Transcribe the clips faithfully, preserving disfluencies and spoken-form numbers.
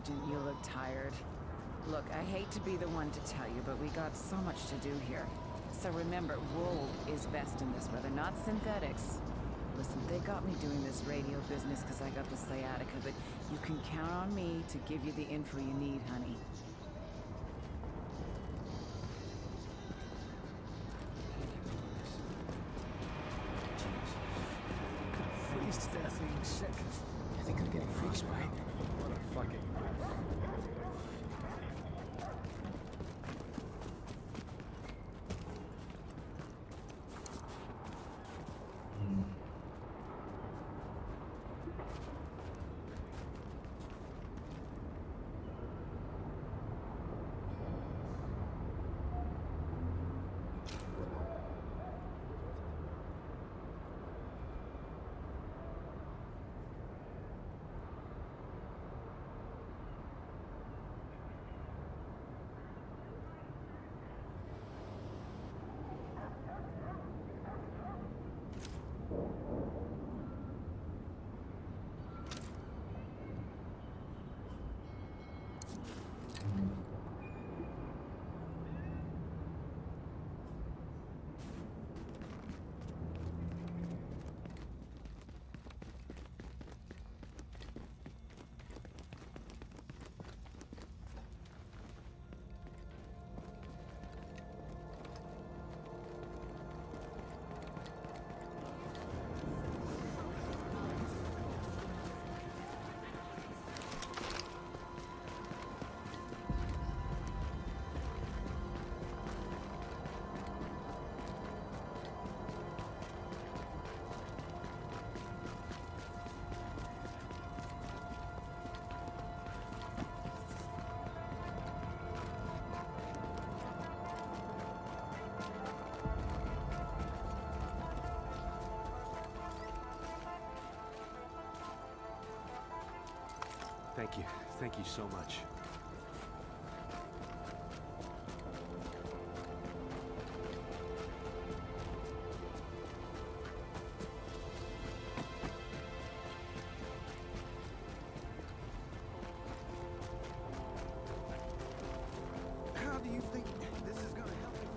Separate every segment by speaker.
Speaker 1: Agent, you look tired. Look, I hate to be the one to tell you, but we got so much to do here. So remember, wool is best in this weather, not synthetics. Listen, they got me doing this radio business because I got the sciatica, but you can count on me to give you the info you need, honey.
Speaker 2: Freeze to death being sick. I think I'm getting frostbite. What a fucking mess.
Speaker 3: Thank you. Thank you so much.
Speaker 4: How do you think this is gonna help you?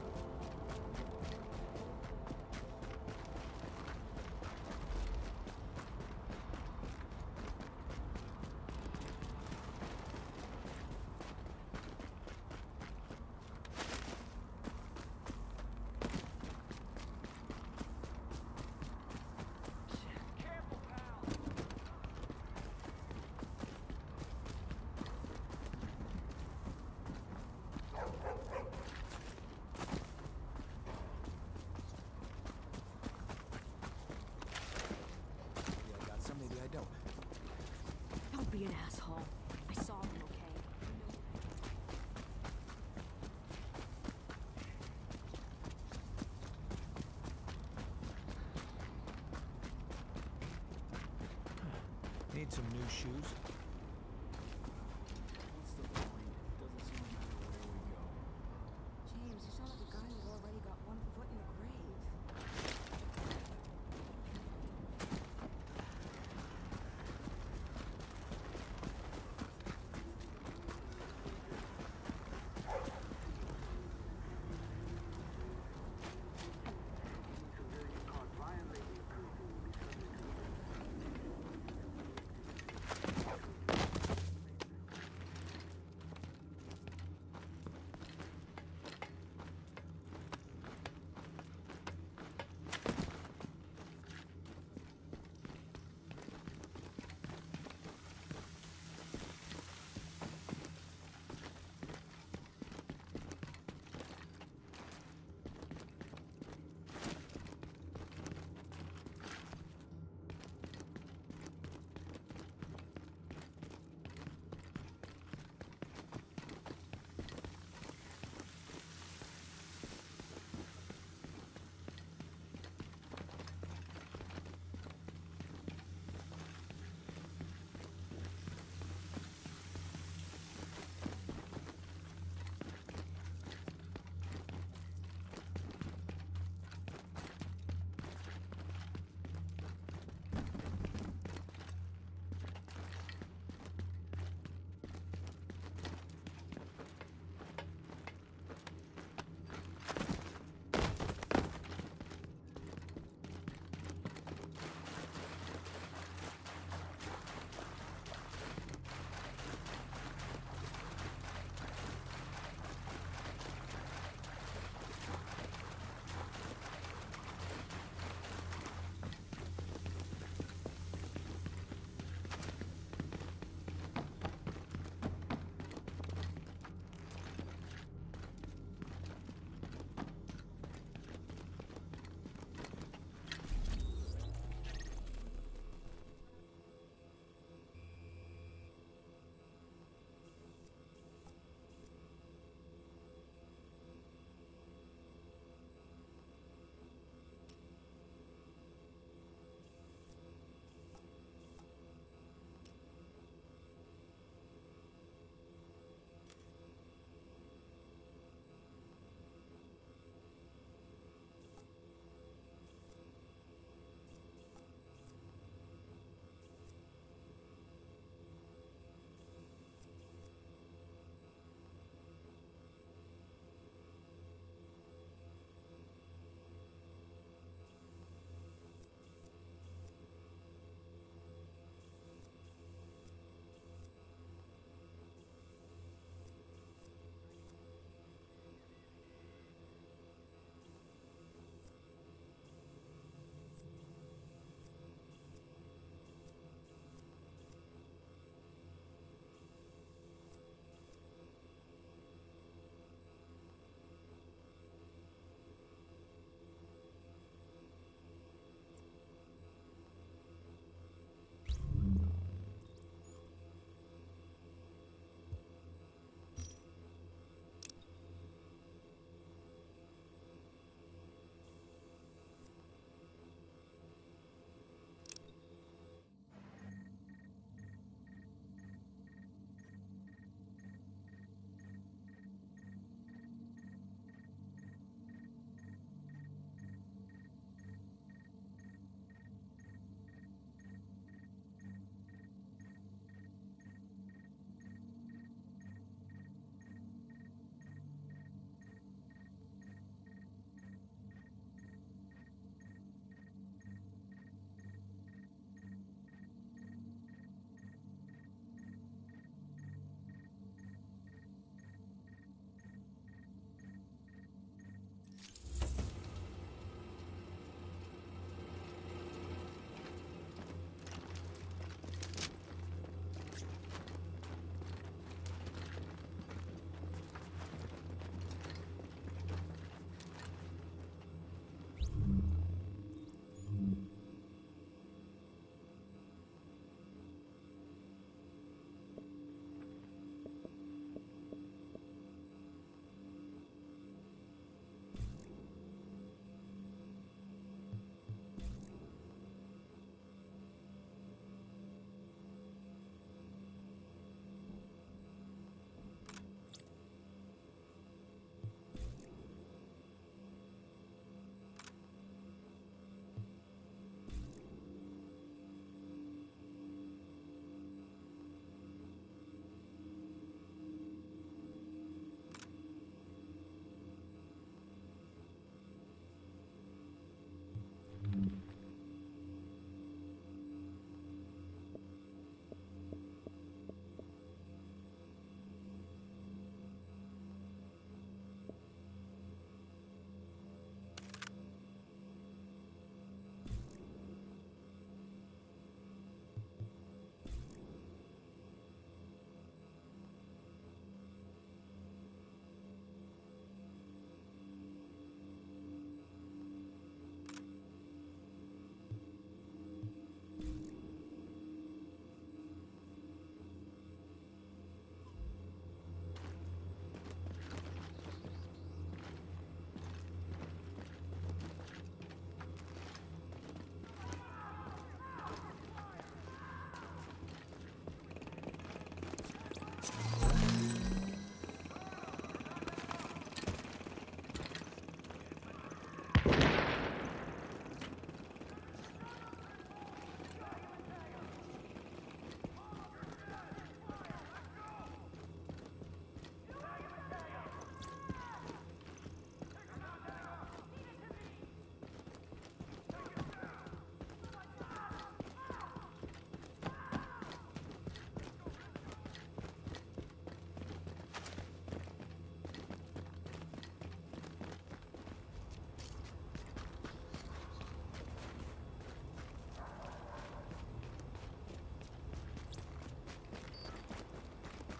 Speaker 5: Don't be an asshole. I saw him, okay?
Speaker 2: Need some new shoes?
Speaker 4: What's the point? Doesn't seem to matter where we go.
Speaker 5: James, you sound like a guy who's already got one foot in the grave.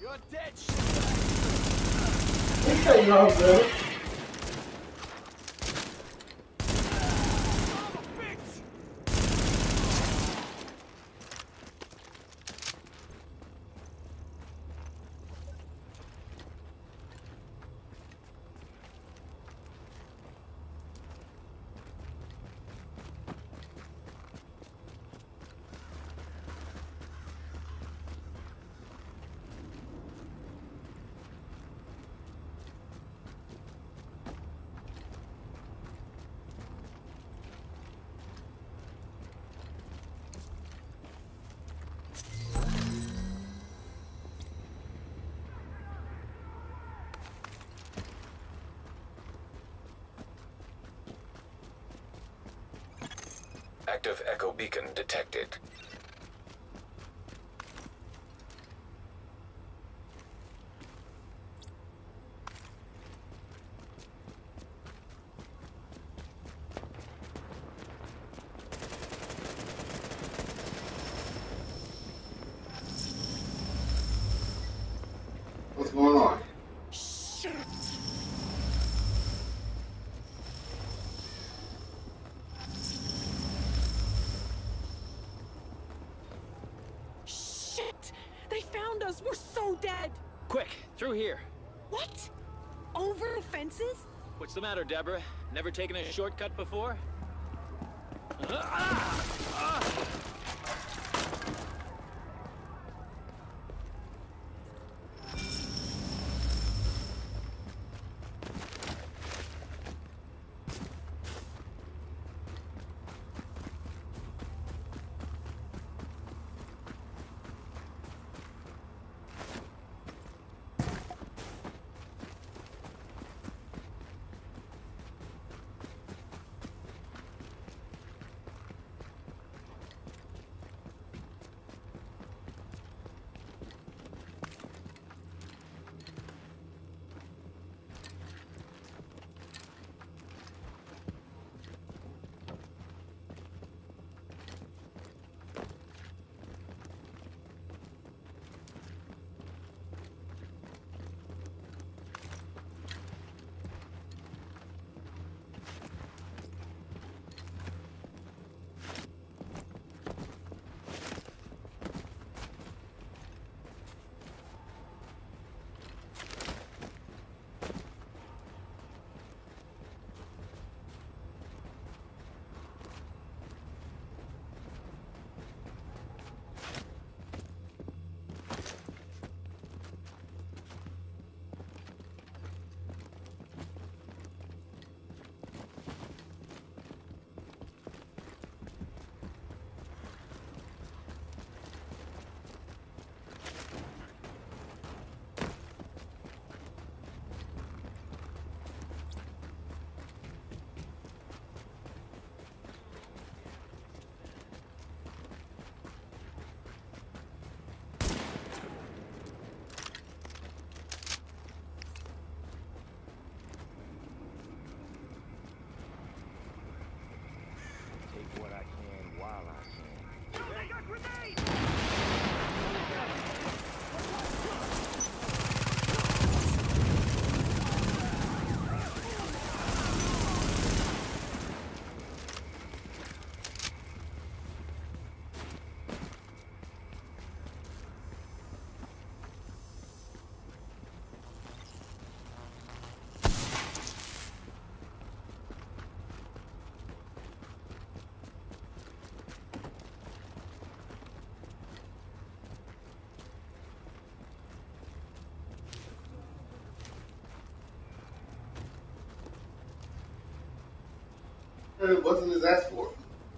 Speaker 4: You're dead,
Speaker 6: Hey, y'all, bro.
Speaker 7: Active echo beacon detected.
Speaker 6: What's going on?
Speaker 8: They found us! We're so dead!
Speaker 2: Quick, through here.
Speaker 8: What? Over fences?
Speaker 2: What's the matter, Deborah? Never taken a shortcut before? Ah! Ah!
Speaker 6: What's in his ass for?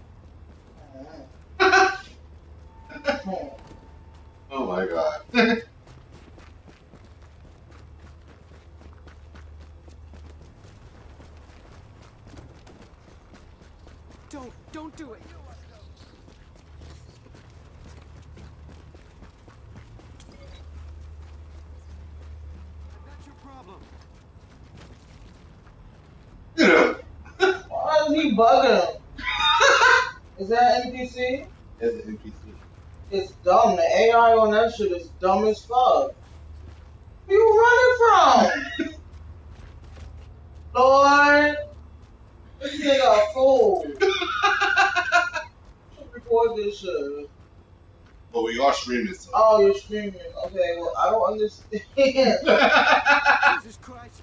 Speaker 6: Oh my god.
Speaker 8: Don't, don't do it.
Speaker 4: That's your problem.
Speaker 6: Why is he bugging him? Is that N P C? It's an N P C. It's dumb. The A I on that shit is dumb as fuck. Where you running from? Lord, this nigga a fool. Record this shit.
Speaker 9: But we are streaming, so.
Speaker 6: Oh, you're streaming. Okay, well, I don't understand.
Speaker 2: Jesus Christ.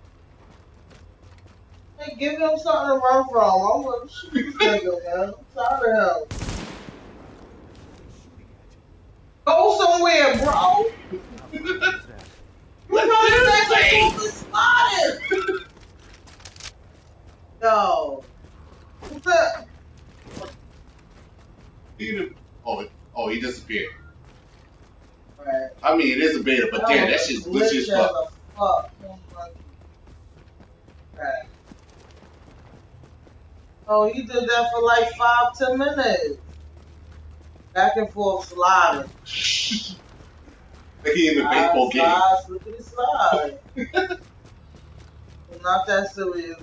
Speaker 6: Hey, give him something to run from. I'm gonna shoot this nigga, man. I'm tired of him. Go somewhere, bro. You running like a fool spotted. No. What's that?
Speaker 9: He did, oh, oh, he disappeared.
Speaker 6: Right.
Speaker 9: I mean, it is a beta, but damn, that shit's glitchy as fuck.
Speaker 6: fuck. Right. Oh, he did that for like five, ten minutes. Back and forth sliding.
Speaker 9: Like he in the baseball game.
Speaker 6: Slides, look at the slide. Not that serious.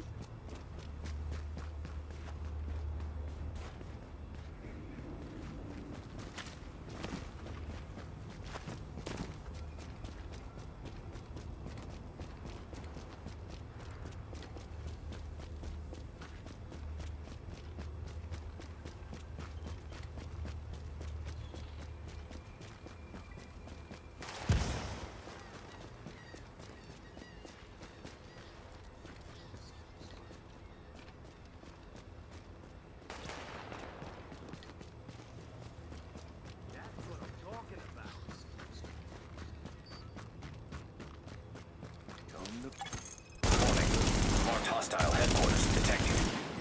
Speaker 7: Marked hostile headquarters detected.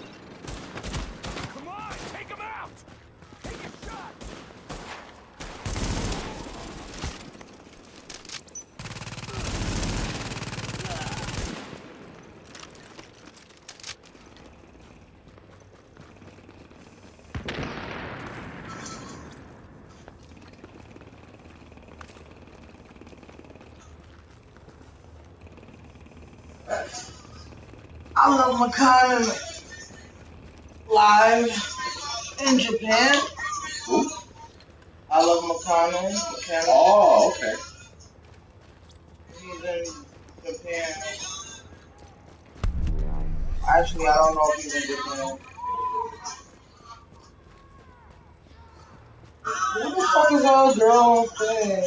Speaker 2: Come on, take him out! Take a shot!
Speaker 6: I love Makana live in Japan.
Speaker 9: Who?
Speaker 6: I love Makana. Makana.
Speaker 9: Oh, okay.
Speaker 6: He's in Japan. Actually, I don't know if he's in Japan. Who the fuck is our girl thing?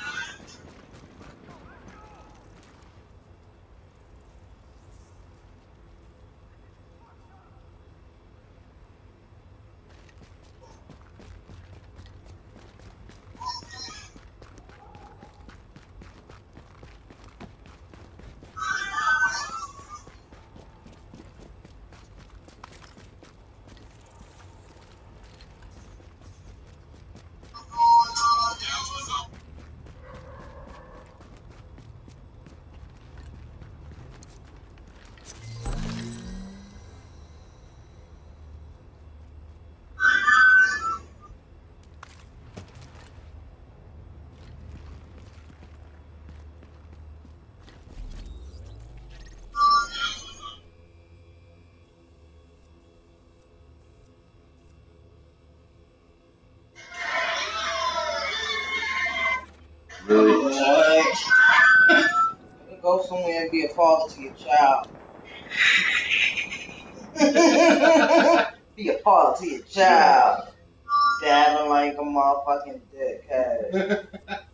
Speaker 9: Really?
Speaker 6: What? Go somewhere and be a father to your child. Be a father to your child. Dabbing like a motherfucking dickhead.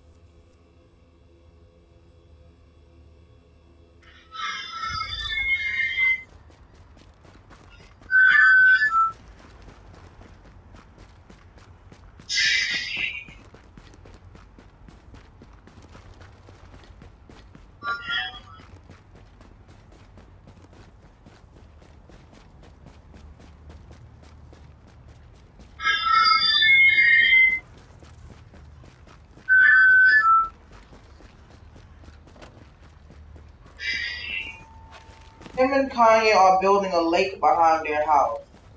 Speaker 6: Him and Kanye are building a lake behind their house.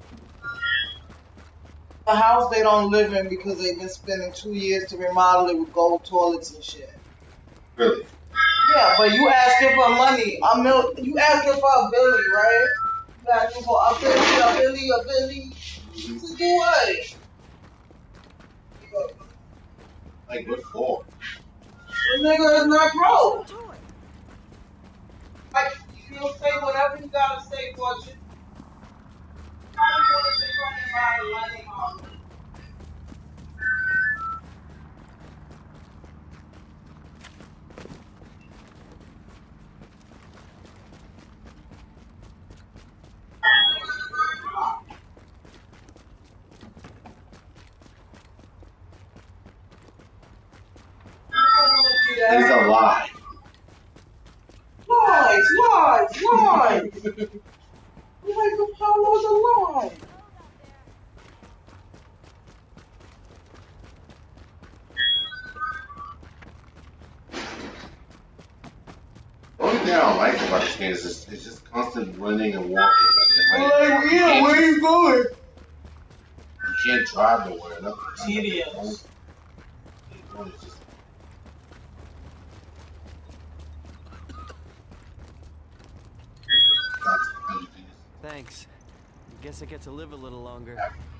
Speaker 6: The house they don't live in because they've been spending two years to remodel it with gold toilets and shit.
Speaker 9: Really?
Speaker 6: Yeah, but you asking for money. A mil you asking for a Billy, right? You asking for a Billy, a Billy, a Billy. To do what?
Speaker 9: Like what for?
Speaker 6: The nigga is not broke. Well, say whatever you gotta say, Fortune. I don't want to be running by the lighting on.
Speaker 9: It's a lie.
Speaker 6: Lies, lies, lies. Like Apollo's a lie.
Speaker 9: The only thing I don't like about this game is just, it's just constant running and walking. Like,
Speaker 6: Like, yeah, where you going?
Speaker 9: you can't drive nowhere. Nothing.
Speaker 6: Tedious.
Speaker 9: It's just,
Speaker 2: Thanks. I guess I get to live a little longer.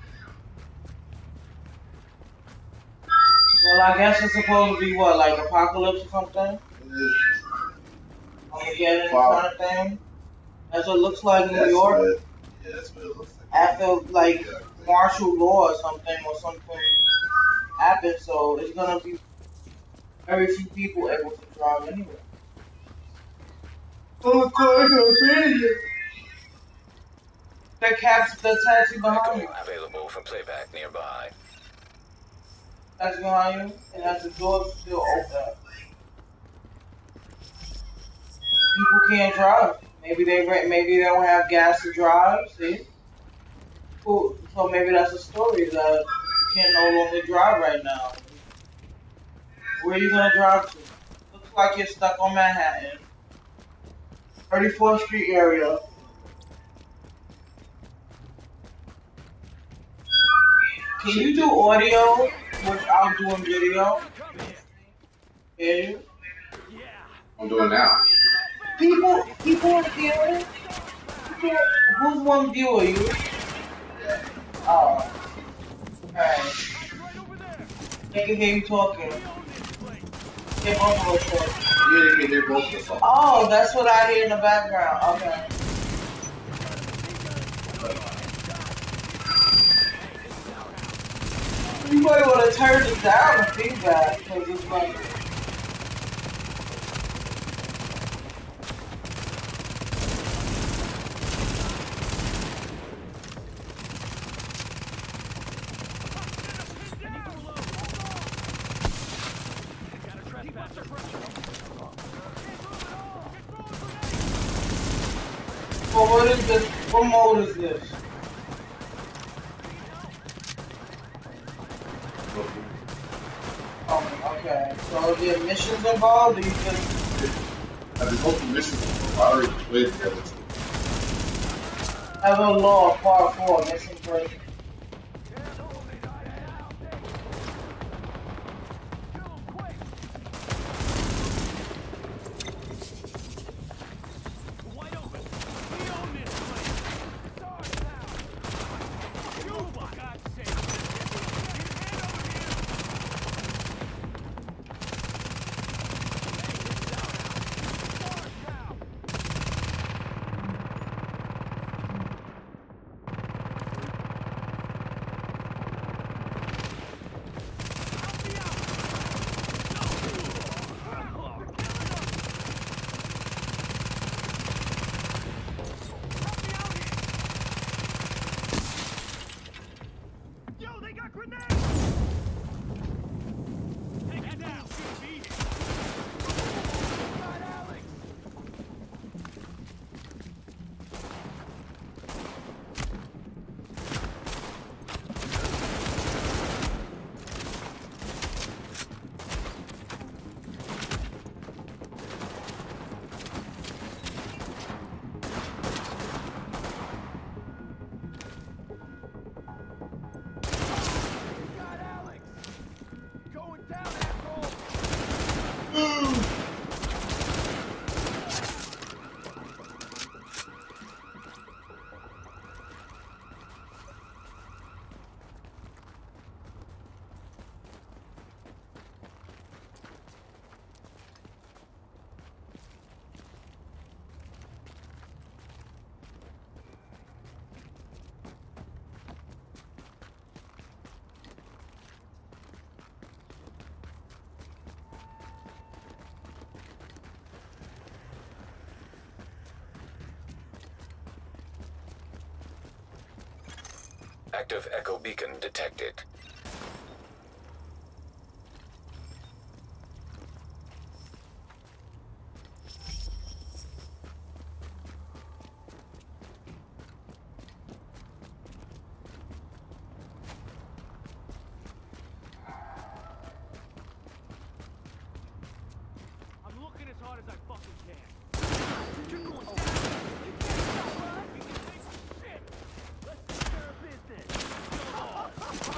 Speaker 6: Well, I guess it's supposed to be what, like apocalypse or something? Armageddon kind of thing? That's what it looks like in New York.
Speaker 9: What, yeah, that's what it looks like.
Speaker 6: After, like, martial law or something, or something happened, so it's gonna be very few people able to drive anyway. Oh, God, the caps, the taxi behind you.
Speaker 7: Available for playback nearby.
Speaker 6: Taxi behind you, and has the doors still open. People can't drive. Maybe they maybe they don't have gas to drive. See, cool. So maybe that's a story that you can no longer drive right now. Where are you gonna drive to? Looks like you're stuck on Manhattan, thirty-fourth Street area. Can you do audio without doing video? Can you?
Speaker 9: I'm doing now.
Speaker 6: People, people are viewing. People, who's one viewer? You? Oh. Alright. They can hear you talking. They both of us talking.
Speaker 9: You didn't even hear both of us.
Speaker 6: Oh, that's what I hear in the background. Okay. You might want to turn this down the feedback because it's like. Well, what is this? What mode is this? Oh, okay. So are there missions involved, or you just...
Speaker 9: I've been hoping missions before. I already played the other two.
Speaker 6: Have a law, part four, mission break.
Speaker 7: Active echo beacon detected.
Speaker 2: I'm looking as hard as I fucking can. You're going down. You can't stop us. Shit. Let's take care of business. Oh,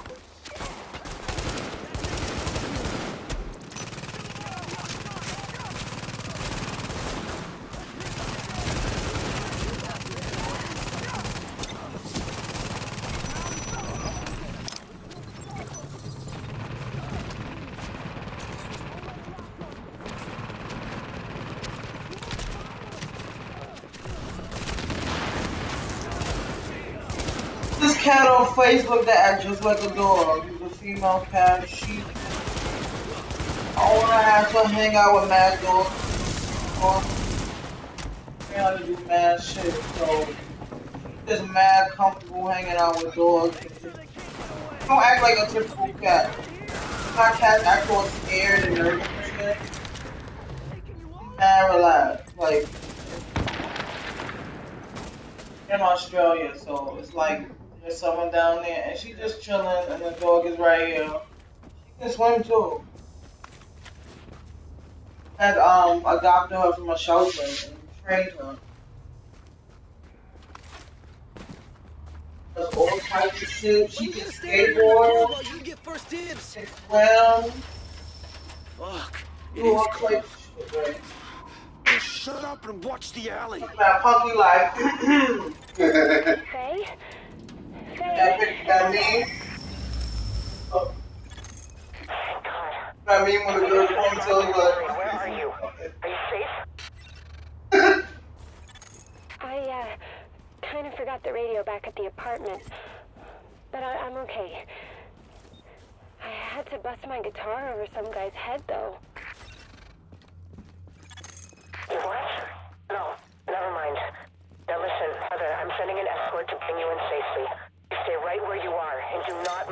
Speaker 6: This cat on Facebook that acts just like a dog. He's a female cat. She. I wanna have to hang out with mad dogs. I gotta do mad shit, so just mad comfortable hanging out with dogs. Don't act like a typical cat. My cats act all scared and nervous and shit. Mad relaxed, like. In Australia, so it's like there's someone down there, and she just chilling, and the dog is right here. She can swim too. Had um adopted her from a shelter and trained her. Does all types of shit. She can skateboard.
Speaker 2: You get first dibs.
Speaker 6: She can swim.
Speaker 2: Fuck.
Speaker 6: Do all types of shit, right?
Speaker 2: Just shut up and watch the alley.
Speaker 6: That puppy life.
Speaker 10: Faye?
Speaker 6: That picture that meme. Oh. That meme when the girl comes to like.
Speaker 10: Where are you? Are you safe? I, uh, kind of forgot the radio back at the apartment. But I, I'm okay. I had to bust my guitar over some guy's head, though. You what? No, never mind. Now listen, Heather, I'm sending an escort to bring you in safely. You stay right where you are and do not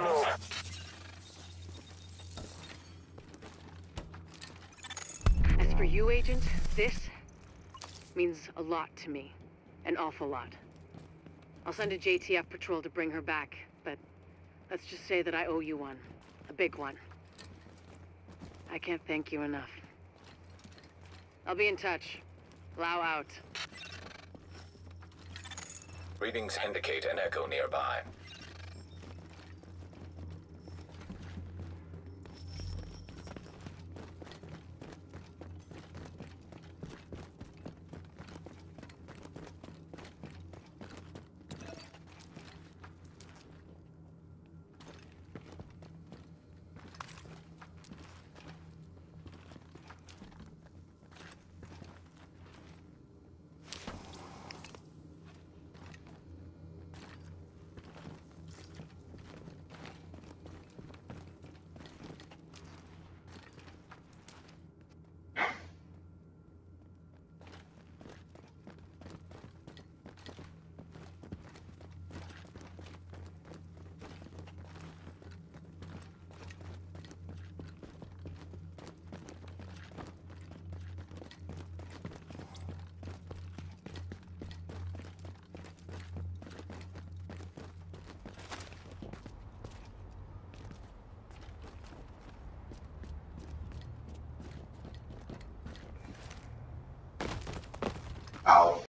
Speaker 10: move.
Speaker 11: As for you, Agent, this means a lot to me. An awful lot. I'll send a J T F patrol to bring her back, but let's just say that I owe you one. A big one. I can't thank you enough. I'll be in touch. Lao out.
Speaker 7: Readings indicate an echo nearby.
Speaker 9: Ow.